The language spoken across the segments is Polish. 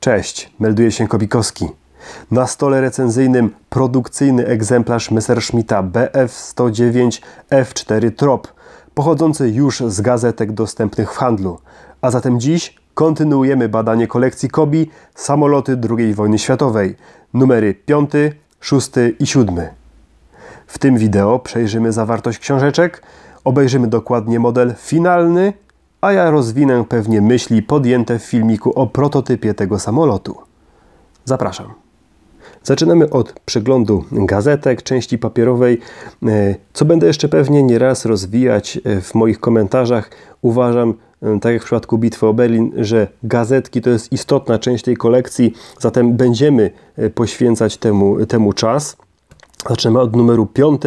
Cześć, melduje się Kobikowski. Na stole recenzyjnym produkcyjny egzemplarz Messerschmitta Bf-109 F4 Trop, pochodzący już z gazetek dostępnych w handlu. A zatem dziś kontynuujemy badanie kolekcji Kobi samoloty II wojny światowej, numery 5, 6 i 7. W tym wideo przejrzymy zawartość książeczek, obejrzymy dokładnie model finalny, a ja rozwinę pewnie myśli podjęte w filmiku o prototypie tego samolotu. Zapraszam. Zaczynamy od przeglądu gazetek, części papierowej, co będę jeszcze pewnie nieraz rozwijać w moich komentarzach. Uważam, tak jak w przypadku Bitwy o Berlin, że gazetki to jest istotna część tej kolekcji, zatem będziemy poświęcać temu czas. Zaczynamy od numeru 5.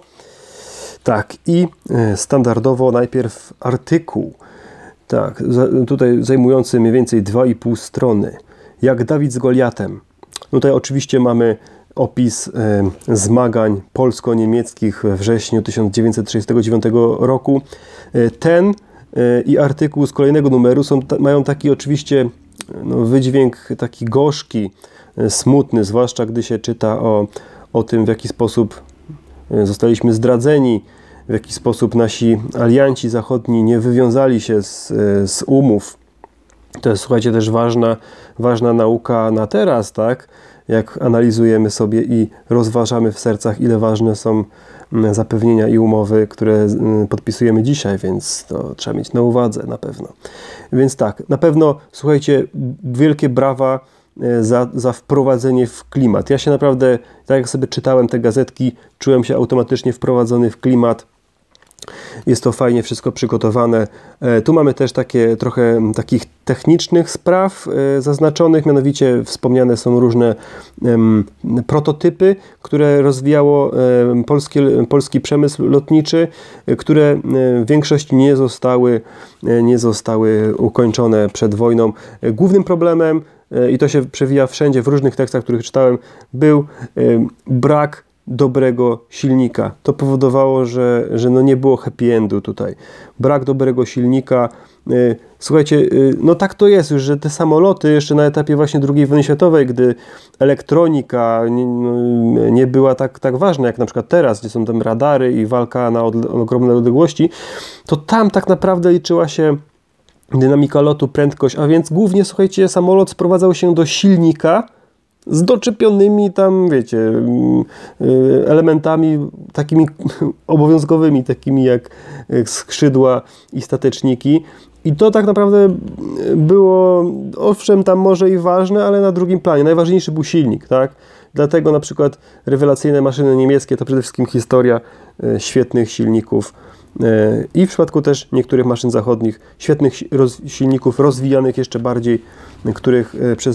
Tak, i standardowo najpierw artykuł. Tak, tutaj zajmujący mniej więcej 2,5 strony. Jak Dawid z Goliatem. Tutaj oczywiście mamy opis zmagań polsko-niemieckich we wrześniu 1939 roku. Ten i artykuł z kolejnego numeru mają taki oczywiście wydźwięk taki gorzki, smutny, zwłaszcza gdy się czyta o tym, w jaki sposób zostaliśmy zdradzeni, w jaki sposób nasi alianci zachodni nie wywiązali się z umów. To jest, słuchajcie, też ważna nauka na teraz, tak? Jak analizujemy sobie i rozważamy w sercach, ile ważne są zapewnienia i umowy, które podpisujemy dzisiaj, więc to trzeba mieć na uwadze na pewno. Więc tak, na pewno, słuchajcie, wielkie brawa za wprowadzenie w klimat. Ja się naprawdę, tak jak sobie czytałem te gazetki, czułem się automatycznie wprowadzony w klimat. Jest to fajnie wszystko przygotowane. Tu mamy też trochę takich technicznych spraw zaznaczonych, mianowicie wspomniane są różne prototypy, które rozwijało polski przemysł lotniczy, które w większości nie zostały ukończone przed wojną. Głównym problemem, i to się przewija wszędzie, w różnych tekstach, których czytałem, był brak dobrego silnika. To powodowało, że nie było happy endu tutaj. Brak dobrego silnika. Słuchajcie, no tak to jest już, że te samoloty jeszcze na etapie właśnie II wojny światowej, gdy elektronika nie była tak ważna jak na przykład teraz, gdzie są tam radary i walka na ogromne odległości, to tam tak naprawdę liczyła się dynamika lotu, prędkość, a więc głównie, słuchajcie, samolot sprowadzał się do silnika z doczepionymi tam, wiecie, elementami takimi obowiązkowymi, takimi jak skrzydła i stateczniki. I to tak naprawdę było, owszem, tam może i ważne, ale na drugim planie. Najważniejszy był silnik, tak? Dlatego na przykład rewelacyjne maszyny niemieckie to przede wszystkim historia świetnych silników. I w przypadku też niektórych maszyn zachodnich, świetnych silników rozwijanych jeszcze bardziej, których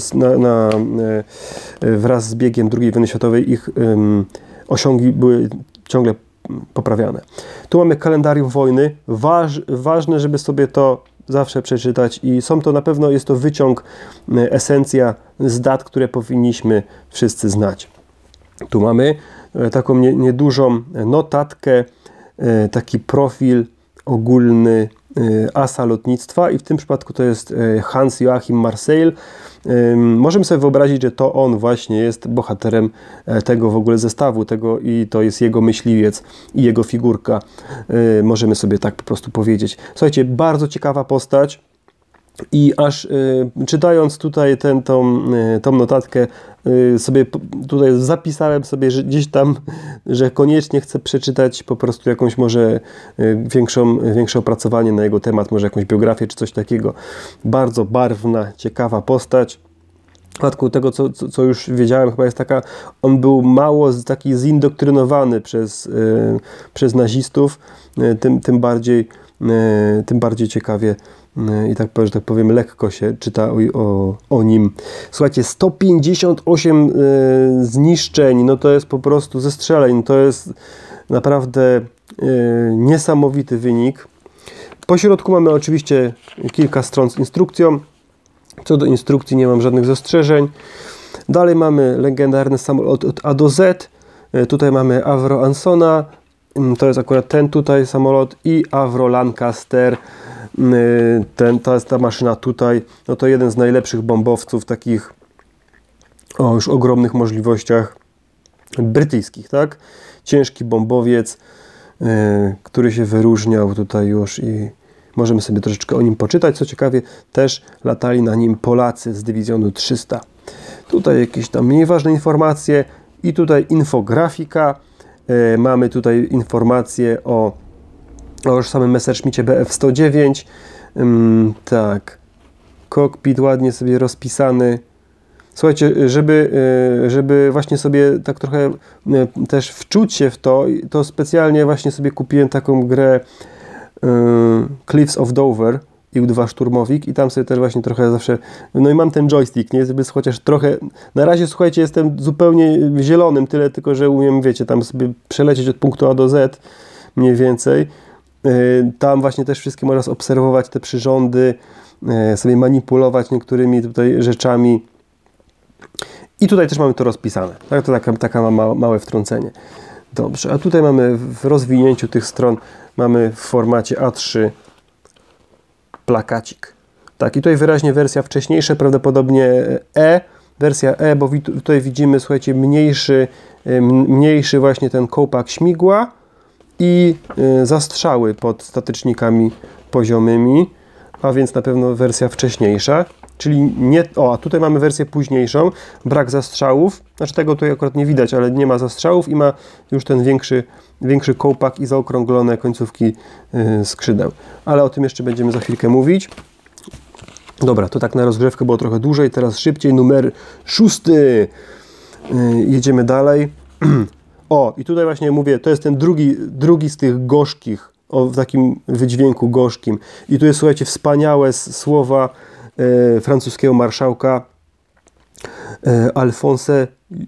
wraz z biegiem II wojny światowej ich osiągi były ciągle poprawiane. Tu mamy kalendarium wojny. Ważne, żeby sobie to zawsze przeczytać i na pewno jest to wyciąg, esencja z dat, które powinniśmy wszyscy znać. Tu mamy taką niedużą notatkę, taki profil ogólny asa lotnictwa i w tym przypadku to jest Hans-Joachim Marseille. Możemy sobie wyobrazić, że to on właśnie jest bohaterem tego w ogóle zestawu, i to jest jego myśliwiec i jego figurka. Możemy sobie tak po prostu powiedzieć. Słuchajcie, bardzo ciekawa postać. I aż czytając tutaj tą notatkę, sobie tutaj zapisałem sobie, że gdzieś tam, że koniecznie chcę przeczytać po prostu jakąś może większe opracowanie na jego temat, może jakąś biografię czy coś takiego. Bardzo barwna, ciekawa postać. W przypadku tego, co już wiedziałem, chyba jest taka, on był mało taki zindoktrynowany przez nazistów, tym bardziej ciekawie i że tak powiem, lekko się czyta o nim. Słuchajcie, 158 zniszczeń, no to jest po prostu zestrzeleń, to jest naprawdę niesamowity wynik. Po środku mamy oczywiście kilka stron z instrukcją. Co do instrukcji nie mam żadnych zastrzeżeń. Dalej mamy legendarny samolot od A do Z. Tutaj mamy Avro Ansona, to jest akurat ten tutaj samolot i Avro Lancaster, to jest ta maszyna tutaj, no to jeden z najlepszych bombowców, takich o już ogromnych możliwościach brytyjskich, tak? Ciężki bombowiec, który się wyróżniał tutaj już i możemy sobie troszeczkę o nim poczytać. Co ciekawie, też latali na nim Polacy z dywizjonu 300. Tutaj jakieś tam mniej ważne informacje i tutaj infografika. Mamy tutaj informacje o już samym Messerschmittie Bf-109. Tak, kokpit ładnie sobie rozpisany. Słuchajcie, żeby właśnie sobie tak trochę też wczuć się w to specjalnie właśnie sobie kupiłem taką grę Cliffs of Dover, IL-2 szturmowik i tam sobie też właśnie trochę zawsze, no i mam ten joystick, nie, żeby chociaż trochę, na razie słuchajcie, jestem zupełnie zielonym, tyle tylko, że umiem, wiecie, tam sobie przelecieć od punktu A do Z mniej więcej. Tam właśnie też wszystkie można obserwować te przyrządy, sobie manipulować niektórymi tutaj rzeczami. I tutaj też mamy to rozpisane. Tak? To taka małe wtrącenie. Dobrze, a tutaj mamy w rozwinięciu tych stron, mamy w formacie A3 plakacik. Tak, i tutaj wyraźnie wersja wcześniejsza, prawdopodobnie wersja E, bo tutaj widzimy, słuchajcie, mniejszy właśnie ten kołpak śmigła i zastrzały pod statycznikami poziomymi, a więc na pewno wersja wcześniejsza. Czyli nie, a tutaj mamy wersję późniejszą, brak zastrzałów, znaczy tego tutaj akurat nie widać, ale nie ma zastrzałów i ma już ten większy kołpak i zaokrąglone końcówki skrzydeł. Ale o tym jeszcze będziemy za chwilkę mówić. Dobra, to tak na rozgrzewkę było trochę dłużej, teraz szybciej, numer 6. Jedziemy dalej. O, i tutaj właśnie mówię, to jest ten drugi z tych gorzkich, w takim wydźwięku gorzkim. I tu jest, słuchajcie, wspaniałe słowa francuskiego marszałka Alphonse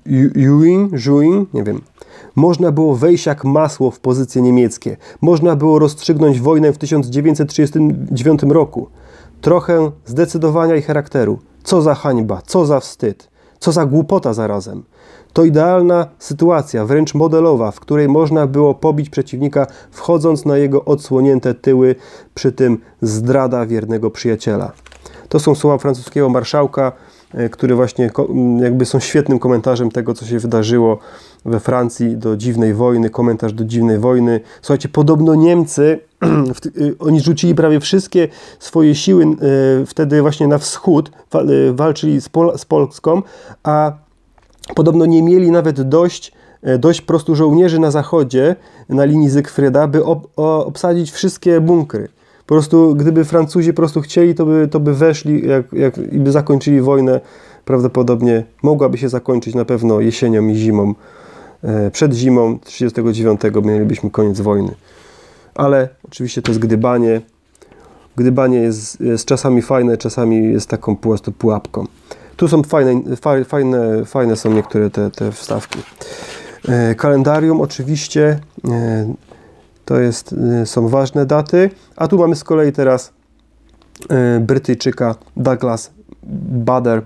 Juin, nie wiem. Można było wejść jak masło w pozycje niemieckie. Można było rozstrzygnąć wojnę w 1939 roku. Trochę zdecydowania i charakteru. Co za hańba, co za wstyd, co za głupota zarazem. To idealna sytuacja, wręcz modelowa, w której można było pobić przeciwnika, wchodząc na jego odsłonięte tyły, przy tym zdrada wiernego przyjaciela. To są słowa francuskiego marszałka, które właśnie jakby są świetnym komentarzem tego, co się wydarzyło we Francji do dziwnej wojny, komentarz do dziwnej wojny. Słuchajcie, podobno Niemcy, oni rzucili prawie wszystkie swoje siły wtedy właśnie na wschód, walczyli z Polską, a podobno nie mieli nawet dość po prostu żołnierzy na zachodzie, na linii Zygfryda, by obsadzić wszystkie bunkry. Po prostu, gdyby Francuzi po prostu chcieli, to by weszli i by zakończyli wojnę. Prawdopodobnie mogłaby się zakończyć na pewno jesienią i zimą. Przed zimą 1939 mielibyśmy koniec wojny. Ale oczywiście to jest gdybanie. Gdybanie jest czasami fajne, czasami jest taką po prostu pułapką. Tu są fajne są niektóre te wstawki. Kalendarium oczywiście. Są ważne daty, a tu mamy z kolei teraz Brytyjczyka Douglas Bader,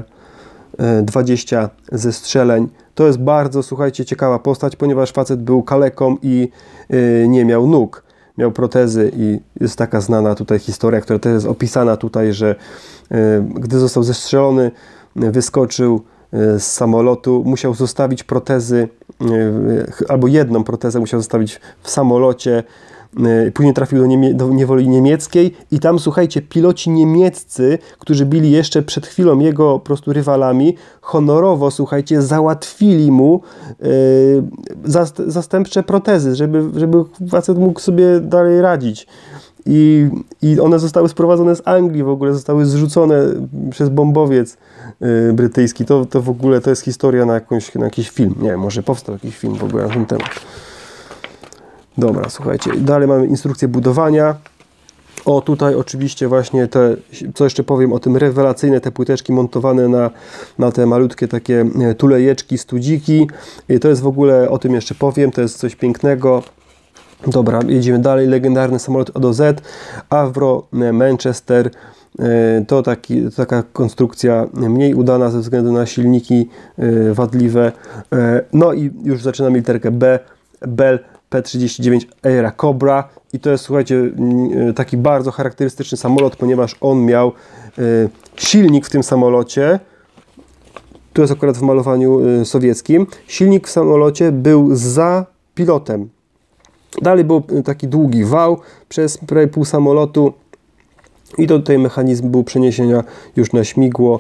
20 zestrzeleń. To jest bardzo, słuchajcie, ciekawa postać, ponieważ facet był kaleką i nie miał nóg. Miał protezy i jest taka znana tutaj historia, która też jest opisana tutaj, że gdy został zestrzelony, wyskoczył z samolotu, musiał zostawić protezy, albo jedną protezę musiał zostawić w samolocie, później trafił do niewoli niemieckiej i tam, słuchajcie, piloci niemieccy, którzy byli jeszcze przed chwilą jego po prostu rywalami, honorowo, słuchajcie, załatwili mu zastępcze protezy, żeby facet mógł sobie dalej radzić. I one zostały sprowadzone z Anglii, w ogóle zostały zrzucone przez bombowiec brytyjski. To w ogóle to jest historia na jakiś film. Nie wiem, może powstał jakiś film w ogóle na ten temat. Dobra, słuchajcie, dalej mamy instrukcję budowania. O, tutaj oczywiście właśnie co jeszcze powiem o tym, rewelacyjne te płyteczki montowane na te malutkie takie tulejeczki, studziki. I to jest w ogóle, o tym jeszcze powiem, to jest coś pięknego. Dobra, jedziemy dalej. Legendarny samolot A do Z, Avro Manchester. To taka konstrukcja mniej udana ze względu na silniki wadliwe. No i już zaczynamy literkę B. Bell P-39 Air Cobra i to jest, słuchajcie, taki bardzo charakterystyczny samolot, ponieważ on miał silnik w tym samolocie. Tu jest akurat w malowaniu sowieckim. Silnik w samolocie był za pilotem. Dalej był taki długi wał przez prawie pół samolotu i tutaj mechanizm był przeniesienia już na śmigło.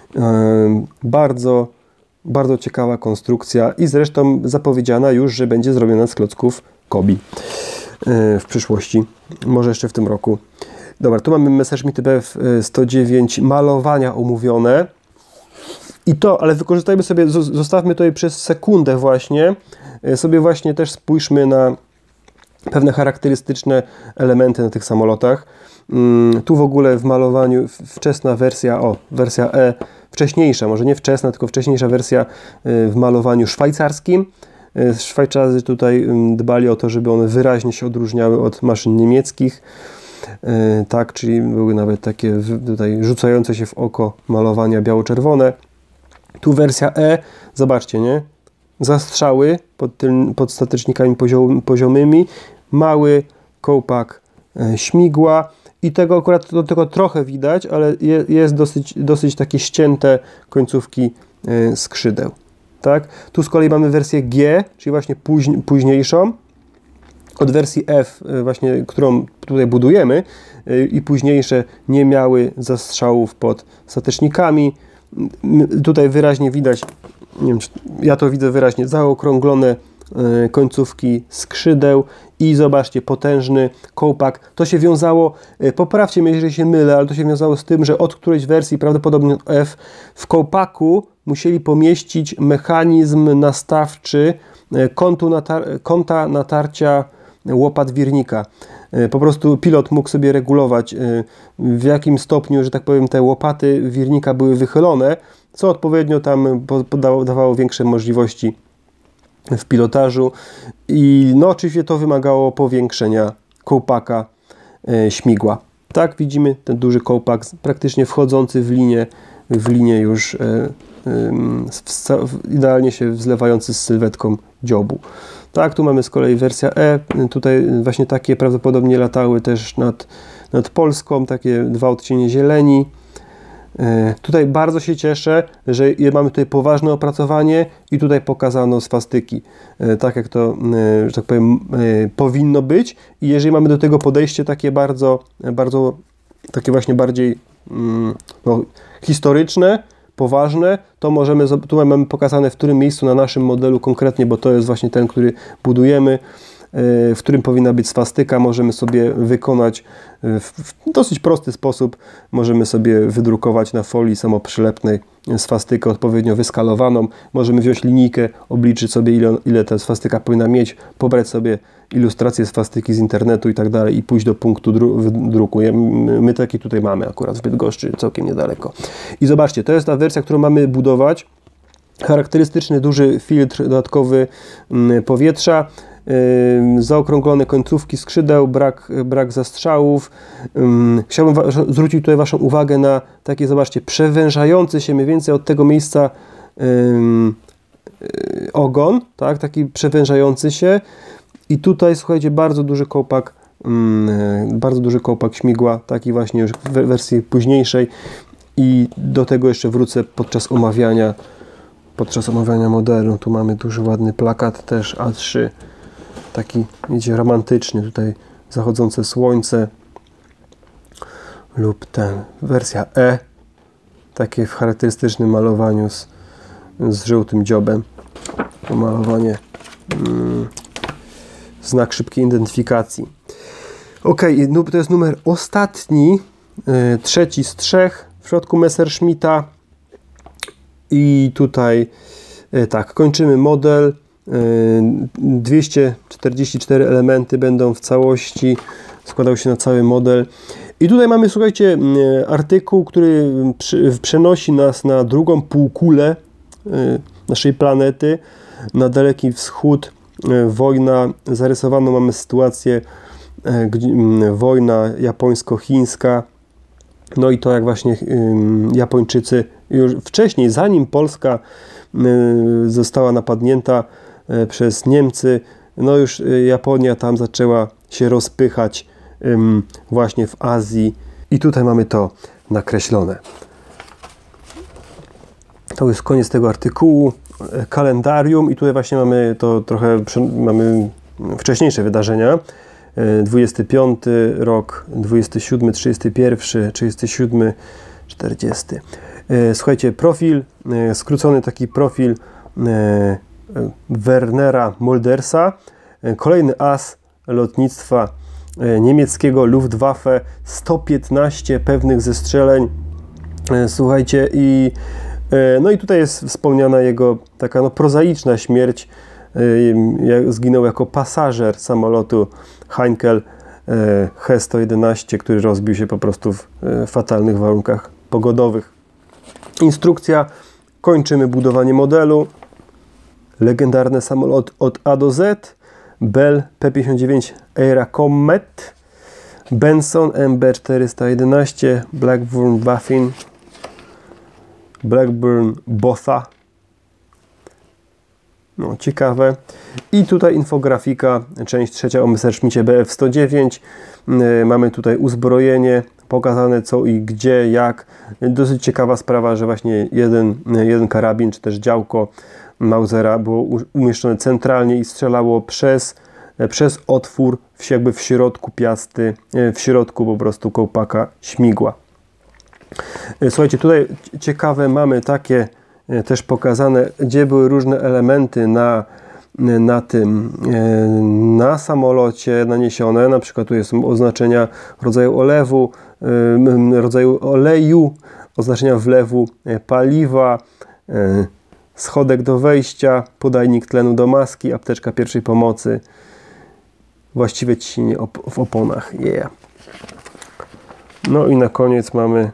Bardzo, bardzo ciekawa konstrukcja i zresztą zapowiedziana już, że będzie zrobiona z klocków Kobi w przyszłości, może jeszcze w tym roku. Dobra, tu mamy Messerschmitt Bf 109 malowania omówione. I to, ale wykorzystajmy sobie, zostawmy tutaj przez sekundę właśnie, sobie właśnie też spójrzmy na pewne charakterystyczne elementy na tych samolotach. Tu w ogóle w malowaniu wczesna wersja, wersja E, wcześniejsza, może nie wczesna, tylko wcześniejsza wersja w malowaniu szwajcarskim. Szwajcarzy tutaj dbali o to, żeby one wyraźnie się odróżniały od maszyn niemieckich. Tak, czyli były nawet takie tutaj rzucające się w oko malowania biało-czerwone. Tu wersja E, zobaczcie, nie? Zastrzały pod statecznikami poziomymi, mały kołpak śmigła i tego akurat do tego trochę widać, ale jest dosyć takie ścięte końcówki skrzydeł. Tak? Tu z kolei mamy wersję G, czyli właśnie późniejszą, od wersji F, właśnie, którą tutaj budujemy, i późniejsze nie miały zastrzałów pod statecznikami. Tutaj wyraźnie widać, nie wiem, ja to widzę wyraźnie, zaokrąglone końcówki skrzydeł i zobaczcie, potężny kołpak. To się wiązało, poprawcie mnie, jeżeli się mylę, ale to się wiązało z tym, że od którejś wersji, prawdopodobnie od F, w kołpaku musieli pomieścić mechanizm nastawczy kąta natarcia łopat wirnika. Po prostu pilot mógł sobie regulować, w jakim stopniu, że tak powiem, te łopaty wirnika były wychylone, co odpowiednio tam dawało większe możliwości w pilotażu i no oczywiście to wymagało powiększenia kołpaka śmigła. Tak, widzimy ten duży kołpak praktycznie wchodzący w linię już idealnie się zlewający z sylwetką dziobu. Tak, tu mamy z kolei wersja E, tutaj właśnie takie prawdopodobnie latały też nad Polską, takie dwa odcienie zieleni. Tutaj bardzo się cieszę, że mamy tutaj poważne opracowanie i tutaj pokazano swastyki, tak jak to, że tak powiem, powinno być. I jeżeli mamy do tego podejście takie bardzo takie właśnie bardziej historyczne, poważne, to możemy, tutaj mamy pokazane, w którym miejscu na naszym modelu konkretnie, bo to jest właśnie ten, który budujemy, w którym powinna być swastyka, możemy sobie wykonać w dosyć prosty sposób, możemy sobie wydrukować na folii samoprzylepnej swastykę odpowiednio wyskalowaną, możemy wziąć linijkę, obliczyć sobie ile ta swastyka powinna mieć, pobrać sobie ilustrację swastyki z internetu i tak dalej i pójść do punktu druku. My taki tutaj mamy akurat w Bydgoszczy, całkiem niedaleko. I zobaczcie, to jest ta wersja, którą mamy budować. Charakterystyczny duży filtr dodatkowy powietrza, zaokrąglone końcówki skrzydeł, brak zastrzałów. Chciałbym zwrócić tutaj Waszą uwagę na takie, zobaczcie, przewężający się mniej więcej od tego miejsca ogon, tak, taki przewężający się i tutaj, słuchajcie, bardzo duży kołpak śmigła, taki właśnie już w wersji późniejszej i do tego jeszcze wrócę podczas omawiania modelu. Tu mamy duży, ładny plakat też A3, taki, wiecie, romantyczny, tutaj zachodzące słońce lub wersja E, takie w charakterystycznym malowaniu z żółtym dziobem, to malowanie, znak szybkiej identyfikacji. Ok, to jest numer ostatni, trzeci z trzech w środku Messerschmitta i tutaj tak, kończymy model. 244 elementy będą w całości składał się na cały model. I tutaj mamy, słuchajcie, artykuł, który przenosi nas na drugą półkulę naszej planety, na Daleki Wschód. Wojna, zarysowaną mamy sytuację, wojna japońsko-chińska. No i to, jak właśnie Japończycy już wcześniej, zanim Polska została napadnięta przez Niemcy, no już Japonia tam zaczęła się rozpychać właśnie w Azji i tutaj mamy to nakreślone. To jest koniec tego artykułu. Kalendarium i tutaj właśnie mamy to trochę, mamy wcześniejsze wydarzenia. 25 rok, 27, 31, 37, 40. Słuchajcie, profil, skrócony taki profil Wernera Moldersa, kolejny as lotnictwa niemieckiego Luftwaffe, 115 pewnych zestrzeleń. Słuchajcie, no i tutaj jest wspomniana jego taka prozaiczna śmierć. Zginął jako pasażer samolotu Heinkel He-111, który rozbił się po prostu w fatalnych warunkach pogodowych. Instrukcja. Kończymy budowanie modelu. Legendarny samolot od A do Z. Bell P-59 Era Comet. Benson MB-411. Blackburn Botha. No, ciekawe. I tutaj infografika, część trzecia o Messerschmittie Bf-109. Mamy tutaj uzbrojenie, pokazane co i gdzie, jak. Dosyć ciekawa sprawa, że właśnie jeden karabin, czy też działko Mausera było umieszczone centralnie i strzelało przez otwór jakby w środku piasty, w środku po prostu kołpaka śmigła. Słuchajcie, tutaj ciekawe mamy takie też pokazane, gdzie były różne elementy na samolocie naniesione. Na przykład tu są oznaczenia rodzaju oleju, oznaczenia wlewu paliwa, schodek do wejścia, podajnik tlenu do maski, apteczka pierwszej pomocy, właściwe ciśnienie w oponach. Yeah. No i na koniec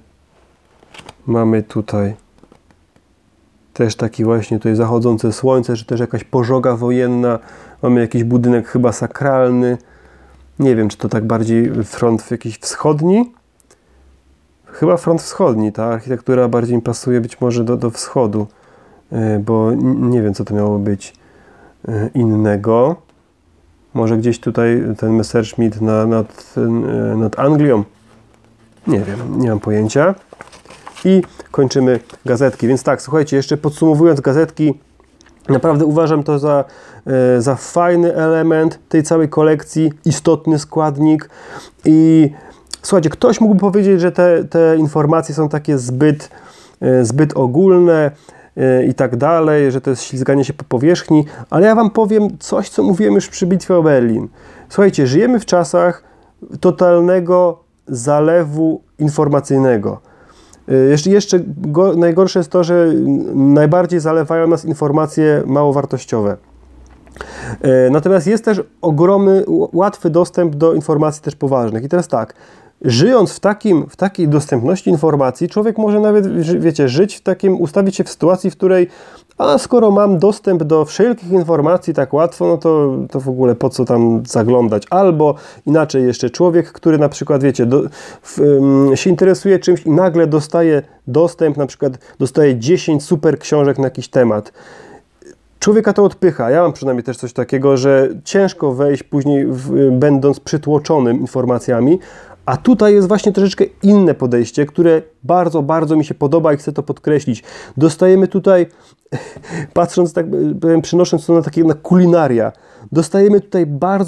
mamy tutaj też taki właśnie tutaj zachodzące słońce, czy też jakaś pożoga wojenna. Mamy jakiś budynek chyba sakralny. Nie wiem, czy to tak bardziej front jakiś wschodni. Chyba front wschodni. Ta architektura bardziej mi pasuje być może do wschodu. Bo nie wiem, co to miało być innego. Może gdzieś tutaj ten Messerschmitt nad Anglią. Nie wiem, nie mam pojęcia. I kończymy gazetki. Więc tak, słuchajcie, jeszcze podsumowując gazetki, naprawdę uważam to za fajny element tej całej kolekcji, istotny składnik. I słuchajcie, ktoś mógłby powiedzieć, że te informacje są takie zbyt ogólne i tak dalej, że to jest ślizganie się po powierzchni, ale ja wam powiem coś, co mówiłem już przy bitwie o Berlin. Słuchajcie, żyjemy w czasach totalnego zalewu informacyjnego. Jeszcze najgorsze jest to, że najbardziej zalewają nas informacje małowartościowe. Natomiast jest też ogromny, łatwy dostęp do informacji też poważnych. I teraz tak, żyjąc w takiej dostępności informacji, człowiek może nawet, wiecie, ustawić się w sytuacji, w której skoro mam dostęp do wszelkich informacji tak łatwo, no to w ogóle po co tam zaglądać? Albo inaczej jeszcze, człowiek, który na przykład, wiecie, się interesuje czymś i nagle dostaje dostęp, na przykład dostaje 10 super książek na jakiś temat. Człowieka to odpycha. Ja mam przynajmniej też coś takiego, że ciężko wejść później, będąc przytłoczonym informacjami, a tutaj jest właśnie troszeczkę inne podejście, które bardzo, bardzo mi się podoba i chcę to podkreślić. Dostajemy tutaj, patrząc, tak powiem, przenosząc to na kulinaria, dostajemy tutaj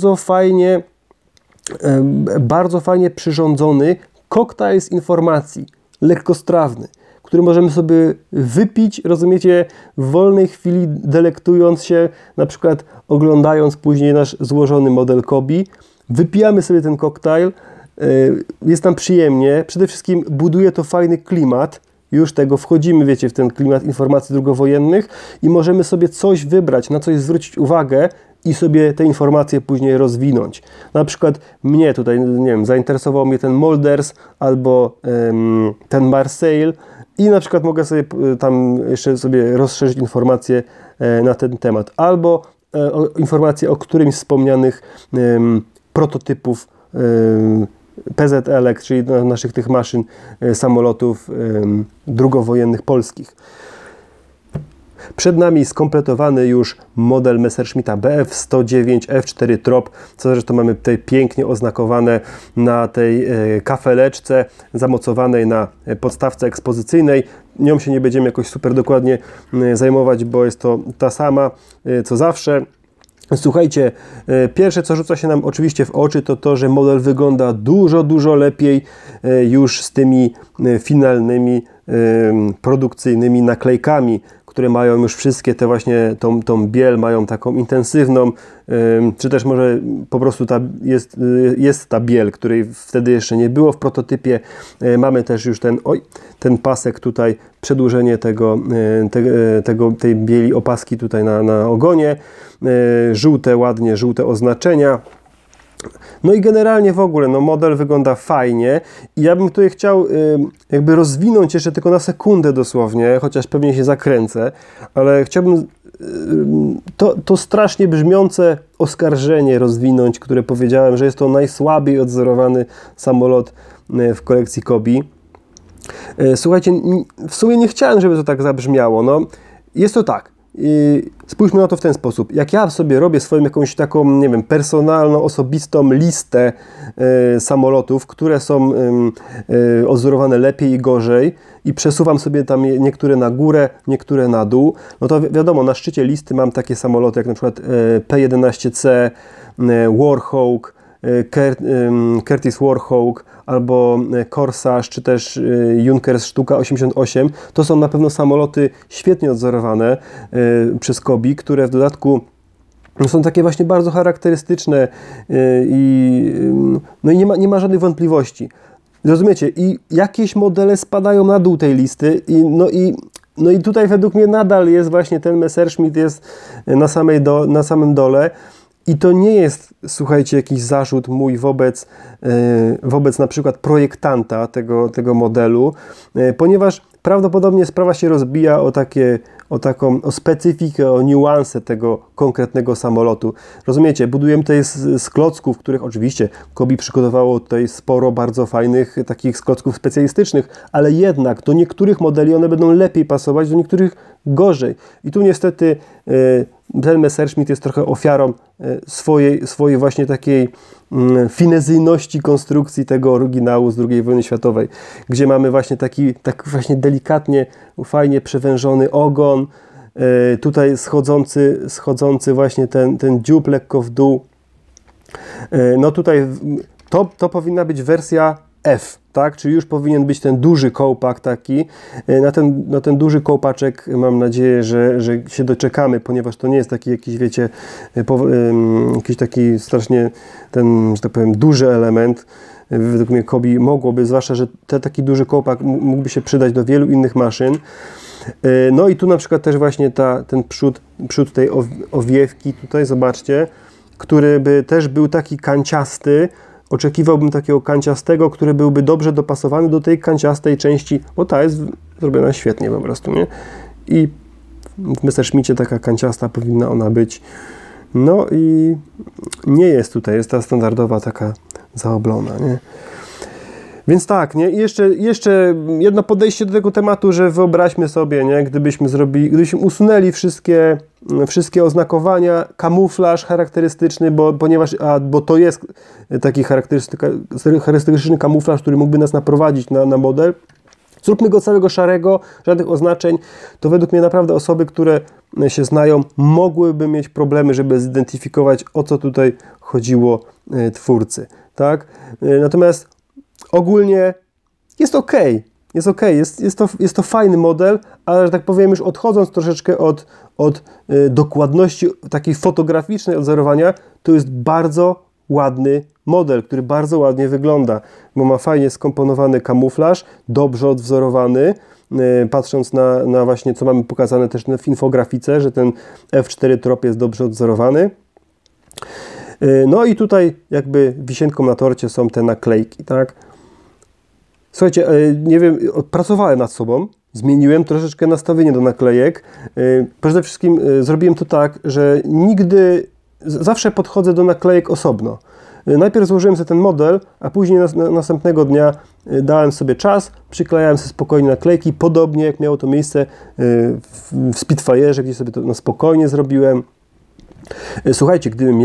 bardzo fajnie przyrządzony koktajl z informacji, lekkostrawny, który możemy sobie wypić, rozumiecie, w wolnej chwili, delektując się, na przykład oglądając później nasz złożony model Kobi. Wypijamy sobie ten koktajl, jest nam przyjemnie, przede wszystkim buduje to fajny klimat, już tego wchodzimy, wiecie, w ten klimat informacji drugowojennych i możemy sobie coś wybrać, na coś zwrócić uwagę i sobie te informacje później rozwinąć. Na przykład mnie tutaj, nie wiem, zainteresował mnie ten Molders albo ten Marseille i na przykład mogę sobie tam jeszcze sobie rozszerzyć informacje na ten temat. Albo informacje o którymś z wspomnianych prototypów PZL, czyli naszych tych maszyn, samolotów drugowojennych polskich. Przed nami skompletowany już model Messerschmitta Bf109 F4 Trop, co zresztą mamy tutaj pięknie oznakowane na tej kafeleczce zamocowanej na podstawce ekspozycyjnej. Nią się nie będziemy jakoś super dokładnie zajmować, bo jest to ta sama co zawsze. Słuchajcie, pierwsze co rzuca się nam oczywiście w oczy to to, że model wygląda dużo lepiej już z tymi finalnymi produkcyjnymi naklejkami, które mają już wszystkie te właśnie tą biel, mają taką intensywną, czy też może po prostu jest ta biel, której wtedy jeszcze nie było w prototypie. Mamy też już ten pasek tutaj, przedłużenie tej bieli opaski tutaj na ogonie, ładnie żółte oznaczenia. No i generalnie w ogóle model wygląda fajnie i ja bym tutaj chciał jakby rozwinąć jeszcze tylko na sekundę dosłownie, chociaż pewnie się zakręcę, ale chciałbym to strasznie brzmiące oskarżenie rozwinąć, które powiedziałem, że jest to najsłabiej odzorowany samolot w kolekcji Kobi. Słuchajcie, w sumie nie chciałem, żeby to tak zabrzmiało. No, jest to tak. Spójrzmy na to w ten sposób. Jak ja sobie robię swoją jakąś taką, nie wiem, personalną, osobistą listę samolotów, które są odzorowane lepiej i gorzej i przesuwam sobie tam niektóre na górę, niektóre na dół, no to wiadomo, na szczycie listy mam takie samoloty jak na przykład P-11C, Warhawk, Curtiss Warhawk albo Corsage, czy też Junkers Sztuka 88. To są na pewno samoloty świetnie odzorowane przez Kobi, które w dodatku są takie właśnie bardzo charakterystyczne i nie ma żadnych wątpliwości. Rozumiecie? I jakieś modele spadają na dół tej listy no i tutaj według mnie nadal jest właśnie ten Messerschmitt jest na samym dole. I to nie jest, słuchajcie, jakiś zarzut mój wobec na przykład projektanta tego modelu, ponieważ prawdopodobnie sprawa się rozbija o specyfikę, o niuanse tego konkretnego samolotu. Rozumiecie, budujemy tutaj z klocków, których oczywiście Kobi przygotowało tutaj sporo bardzo fajnych takich klocków specjalistycznych, ale jednak do niektórych modeli one będą lepiej pasować, do niektórych gorzej. I tu niestety ten Messerschmitt jest trochę ofiarą swojej właśnie takiej finezyjności konstrukcji tego oryginału z II wojny światowej, gdzie mamy właśnie tak właśnie delikatnie, fajnie przewężony ogon, tutaj schodzący właśnie ten dziób lekko w dół. No tutaj to powinna być wersja F, tak? Czyli już powinien być ten duży kołpak taki. Na ten duży kołpaczek mam nadzieję, że się doczekamy, ponieważ to nie jest taki jakiś, wiecie, jakiś taki strasznie że tak powiem, duży element. Według mnie Kobi mogłoby, zwłaszcza, że taki duży kołpak mógłby się przydać do wielu innych maszyn. No i tu na przykład też właśnie ten przód tej owiewki tutaj, zobaczcie, który by też był taki kanciasty. Oczekiwałbym takiego kanciastego, który byłby dobrze dopasowany do tej kanciastej części, bo ta jest zrobiona świetnie po prostu, nie? I w Messerschmitcie taka kanciasta powinna ona być. No i nie jest tutaj, jest ta standardowa taka zaoblona, nie? Więc tak, nie? I jeszcze jedno podejście do tego tematu, że wyobraźmy sobie, nie? Gdybyśmy usunęli wszystkie oznakowania, kamuflaż charakterystyczny, bo to jest taki charakterystyczny kamuflaż, który mógłby nas naprowadzić na model. Zróbmy go całego szarego, żadnych oznaczeń. To według mnie naprawdę osoby, które się znają, mogłyby mieć problemy, żeby zidentyfikować, o co tutaj chodziło twórcy, tak? Natomiast ogólnie jest ok. Jest to fajny model, ale że tak powiem, już odchodząc troszeczkę od dokładności takiej fotograficznej odzorowania, to jest bardzo ładny model, który bardzo ładnie wygląda, bo ma fajnie skomponowany kamuflaż, dobrze odwzorowany, patrząc na właśnie, co mamy pokazane też w infografice, że ten F4 Trop jest dobrze odwzorowany. No i tutaj jakby wisienką na torcie są te naklejki, tak? Słuchajcie, nie wiem, pracowałem nad sobą, zmieniłem troszeczkę nastawienie do naklejek. Przede wszystkim zrobiłem to tak, że zawsze podchodzę do naklejek osobno. najpierw złożyłem sobie ten model, a później następnego dnia dałem sobie czas, przyklejałem sobie spokojnie naklejki, podobnie jak miało to miejsce w Spitfire'ze, gdzie sobie to na spokojnie zrobiłem. Słuchajcie, gdybym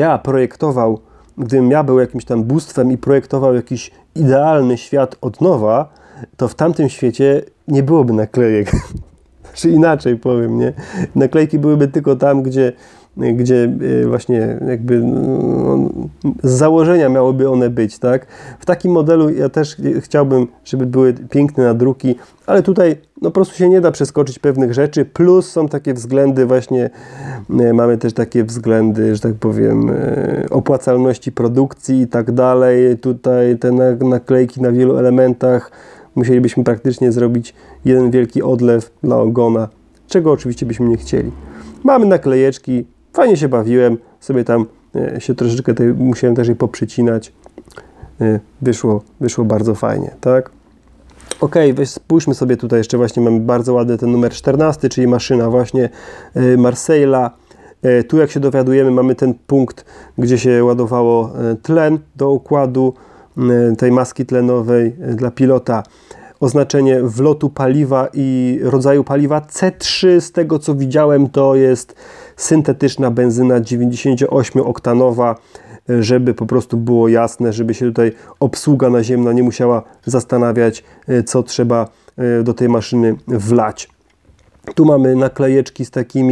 ja był jakimś tam bóstwem i projektował jakiś idealny świat od nowa, to w tamtym świecie nie byłoby naklejek. Czy inaczej powiem, nie? Naklejki byłyby tylko tam, gdzie właśnie jakby z założenia miałyby one być, tak? W takim modelu ja też chciałbym, żeby były piękne nadruki, ale tutaj no po prostu się nie da przeskoczyć pewnych rzeczy, plus są takie względy właśnie, mamy też takie względy, że tak powiem, opłacalności produkcji i tak dalej. Tutaj te naklejki na wielu elementach musielibyśmy praktycznie zrobić jeden wielki odlew dla ogona, czego oczywiście byśmy nie chcieli. Mamy naklejeczki, fajnie się bawiłem, sobie tam się troszeczkę musiałem też je poprzycinać. Wyszło bardzo fajnie, tak? Ok, spójrzmy sobie tutaj jeszcze właśnie, mamy bardzo ładny ten numer 14, czyli maszyna właśnie Marseille'a. Tu jak się dowiadujemy, mamy ten punkt, gdzie się ładowało tlen do układu tej maski tlenowej dla pilota. Oznaczenie wlotu paliwa i rodzaju paliwa C3, z tego co widziałem, to jest syntetyczna benzyna 98-oktanowa, żeby po prostu było jasne, żeby się tutaj obsługa naziemna nie musiała zastanawiać, co trzeba do tej maszyny wlać. Tu mamy naklejeczki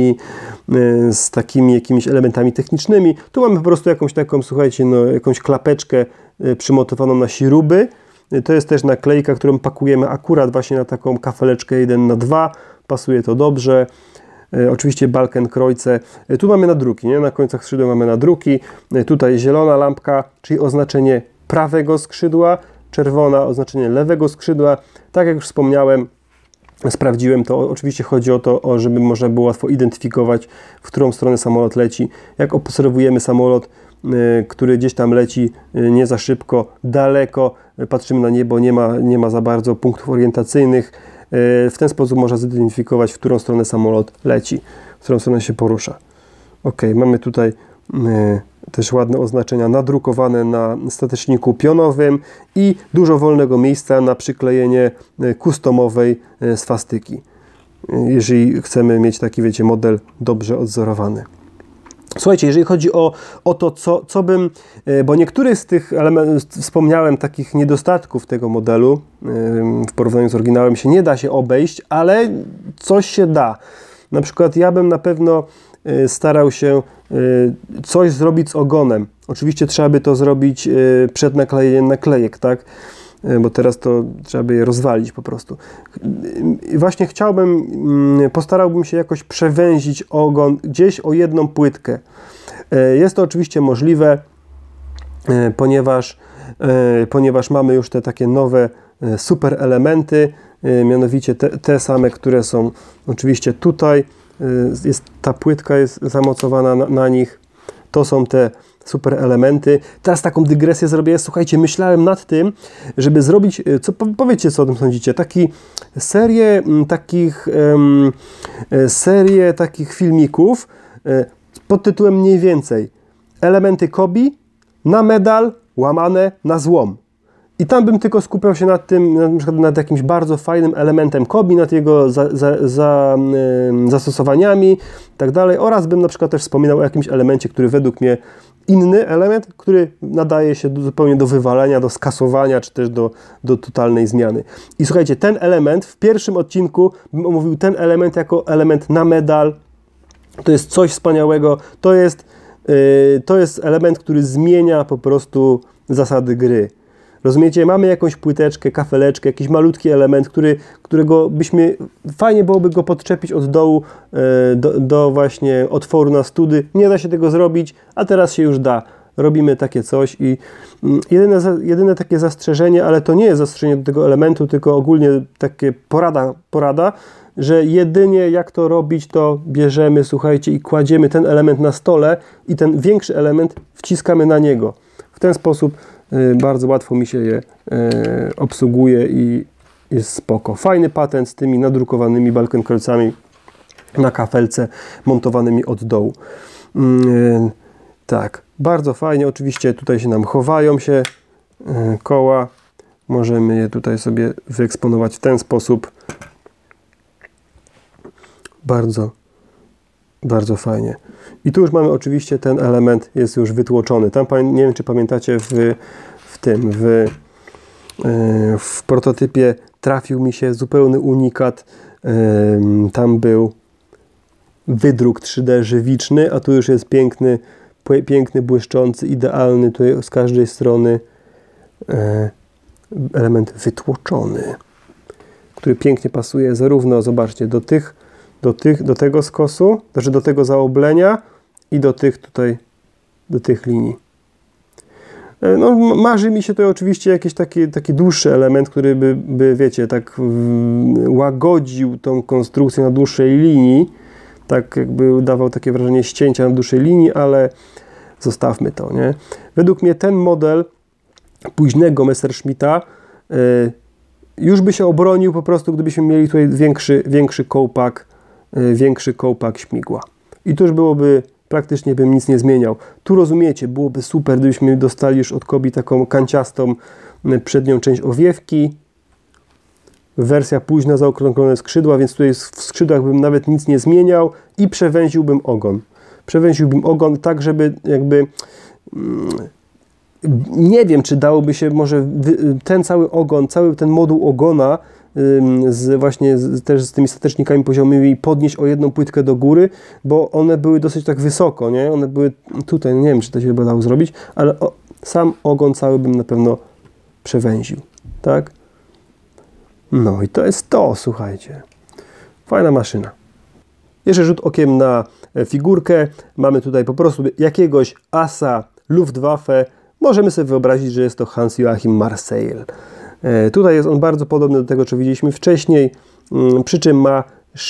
z takimi jakimiś elementami technicznymi. Tu mamy po prostu jakąś taką, słuchajcie, no, jakąś klapeczkę przymontowaną na śruby. To jest też naklejka, którą pakujemy akurat właśnie na taką kafeleczkę 1:2. Pasuje to dobrze. Oczywiście Balkenkreuze. Tu mamy nadruki, nie? Na końcach skrzydeł mamy nadruki. Tutaj zielona lampka, czyli oznaczenie prawego skrzydła, czerwona oznaczenie lewego skrzydła. Tak jak już wspomniałem, sprawdziłem to. Oczywiście chodzi o to, żeby można było łatwo identyfikować, w którą stronę samolot leci. Jak obserwujemy samolot, który gdzieś tam leci nie za szybko, daleko, patrzymy na niebo, nie ma za bardzo punktów orientacyjnych. W ten sposób można zidentyfikować, w którą stronę samolot leci, w którą stronę się porusza. Ok, mamy tutaj też ładne oznaczenia nadrukowane na stateczniku pionowym i dużo wolnego miejsca na przyklejenie customowej swastyki, jeżeli chcemy mieć taki, wiecie, model dobrze odzorowany. Słuchajcie, jeżeli chodzi o to, co bym, bo niektórych z tych wspomniałem takich niedostatków tego modelu w porównaniu z oryginałem się nie da się obejść, ale coś się da. Na przykład ja bym na pewno starał się coś zrobić z ogonem. Oczywiście trzeba by to zrobić przed naklejeniem naklejek, tak? Bo teraz to trzeba by je rozwalić po prostu. Właśnie postarałbym się jakoś przewęzić ogon gdzieś o jedną płytkę. Jest to oczywiście możliwe, ponieważ mamy już te takie nowe super elementy, mianowicie te same, które są oczywiście tutaj. Ta płytka jest zamocowana na nich. To są te super elementy. Teraz taką dygresję zrobię. Słuchajcie, myślałem nad tym, żeby zrobić, powiedzcie, co o tym sądzicie, serię takich filmików pod tytułem mniej więcej elementy Kobi na medal łamane na złom. I tam bym tylko skupiał się nad tym, na przykład nad jakimś bardzo fajnym elementem Kobi, nad jego zastosowaniami i tak dalej, oraz bym na przykład też wspominał o jakimś elemencie, który według mnie inny element, który nadaje się zupełnie do wywalenia, do skasowania, czy też do totalnej zmiany. I słuchajcie, ten element w pierwszym odcinku bym omówił ten element jako element na medal. To jest coś wspaniałego. To jest element, który zmienia po prostu zasady gry. Rozumiecie? Mamy jakąś płyteczkę, kafeleczkę, jakiś malutki element, którego fajnie byłoby go podczepić od dołu do właśnie otworu na study. Nie da się tego zrobić, a teraz się już da. Robimy takie coś i jedyne takie zastrzeżenie, ale to nie jest zastrzeżenie do tego elementu, tylko ogólnie takie porada, że jedynie jak to robić, to bierzemy, słuchajcie, i kładziemy ten element na stole i ten większy element wciskamy na niego. W ten sposób bardzo łatwo mi się je obsługuje i jest spoko. Fajny patent z tymi nadrukowanymi Balkenkreuzami na kafelce montowanymi od dołu. Tak, Bardzo fajnie, oczywiście tutaj się nam chowają się koła. Możemy je tutaj sobie wyeksponować w ten sposób. Bardzo, bardzo fajnie. I tu już mamy oczywiście ten element jest już wytłoczony. Tam, nie wiem czy pamiętacie, w prototypie trafił mi się zupełny unikat. Tam był wydruk 3D żywiczny, a tu już jest piękny, błyszczący, idealny tutaj z każdej strony element wytłoczony, który pięknie pasuje zarówno, zobaczcie, do tego skosu, znaczy do tego zaoblenia i do tych tutaj, do tych linii. No, marzy mi się tutaj oczywiście jakiś taki dłuższy element, który by wiecie, tak łagodził tą konstrukcję na dłuższej linii, tak jakby dawał takie wrażenie ścięcia na dłuższej linii, ale zostawmy to, nie? Według mnie ten model późnego Messerschmitta już by się obronił po prostu, gdybyśmy mieli tutaj większy kołpak śmigła. I to już byłoby, praktycznie bym nic nie zmieniał. Tu rozumiecie, byłoby super, gdybyśmy dostali już od Kobi taką kanciastą przednią część owiewki. Wersja późna, zaokrąglone skrzydła, więc tutaj w skrzydłach bym nawet nic nie zmieniał i przewęziłbym ogon. Przewęziłbym ogon tak, żeby jakby... Nie wiem, czy dałoby się może ten cały ogon, cały ten moduł ogona też z tymi statecznikami poziomymi podnieść o jedną płytkę do góry, bo one były dosyć tak wysoko, nie? One były tutaj, nie wiem, czy to się dało zrobić, ale sam ogon cały bym na pewno przewęził, tak? No i to jest to, słuchajcie. Fajna maszyna. Jeszcze rzut okiem na figurkę. Mamy tutaj po prostu jakiegoś asa Luftwaffe. Możemy sobie wyobrazić, że jest to Hans-Joachim Marseille. Tutaj jest on bardzo podobny do tego, co widzieliśmy wcześniej, przy czym ma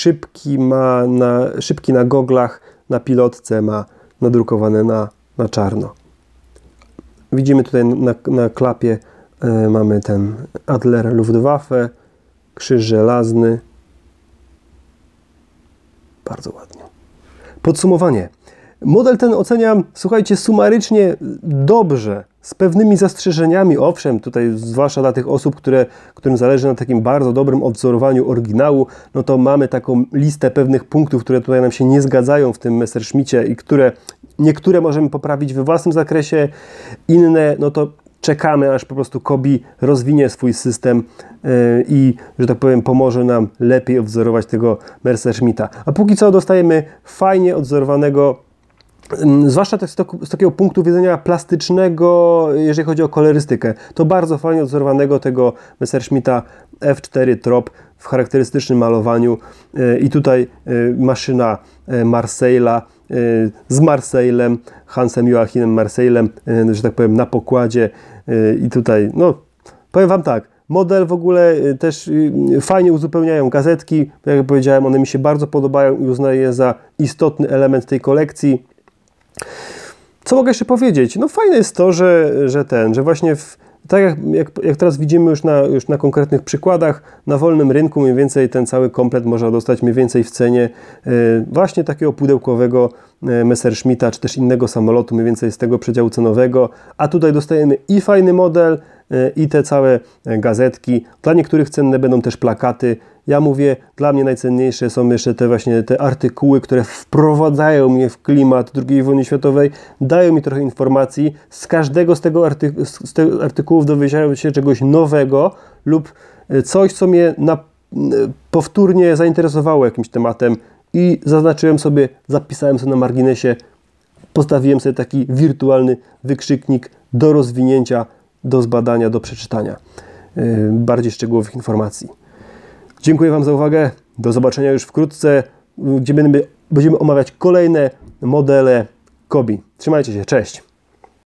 szybki na goglach, na pilotce ma nadrukowane na czarno. Widzimy tutaj na klapie mamy ten Adler Luftwaffe, krzyż żelazny. Bardzo ładnie. Podsumowanie. Model ten oceniam, słuchajcie, sumarycznie dobrze, z pewnymi zastrzeżeniami, owszem, tutaj zwłaszcza dla tych osób, którym zależy na takim bardzo dobrym odwzorowaniu oryginału, no to mamy taką listę pewnych punktów, które tutaj nam się nie zgadzają w tym Messerschmitcie i niektóre możemy poprawić we własnym zakresie, inne, no to czekamy, aż po prostu Kobi rozwinie swój system i, że tak powiem, pomoże nam lepiej odwzorować tego Messerschmitta. A póki co dostajemy fajnie odwzorowanego, zwłaszcza z takiego punktu widzenia plastycznego, jeżeli chodzi o kolorystykę, to bardzo fajnie odwzorowanego tego Messerschmitta F4 Trop w charakterystycznym malowaniu i tutaj maszyna Marseille'a z Marseillem, Hansem Joachimem Marseillem, że tak powiem, na pokładzie i tutaj, no powiem Wam tak, model w ogóle też fajnie uzupełniają gazetki, jak powiedziałem, one mi się bardzo podobają i uznaję je za istotny element tej kolekcji. Co mogę jeszcze powiedzieć? No fajne jest to, że właśnie tak jak teraz widzimy już na konkretnych przykładach, na wolnym rynku mniej więcej ten cały komplet można dostać mniej więcej w cenie właśnie takiego pudełkowego Messerschmitta, czy też innego samolotu mniej więcej z tego przedziału cenowego, a tutaj dostajemy i fajny model, i te całe gazetki. Dla niektórych cenne będą też plakaty. Ja mówię, dla mnie najcenniejsze są jeszcze te artykuły, które wprowadzają mnie w klimat II wojny światowej, dają mi trochę informacji. Z każdego z tego artykułów dowiedziałem się czegoś nowego lub coś, co mnie powtórnie zainteresowało jakimś tematem i zaznaczyłem sobie, zapisałem sobie na marginesie, postawiłem sobie taki wirtualny wykrzyknik do rozwinięcia, do zbadania, do przeczytania bardziej szczegółowych informacji. Dziękuję Wam za uwagę. Do zobaczenia już wkrótce, gdzie będziemy omawiać kolejne modele Kobi. Trzymajcie się, cześć!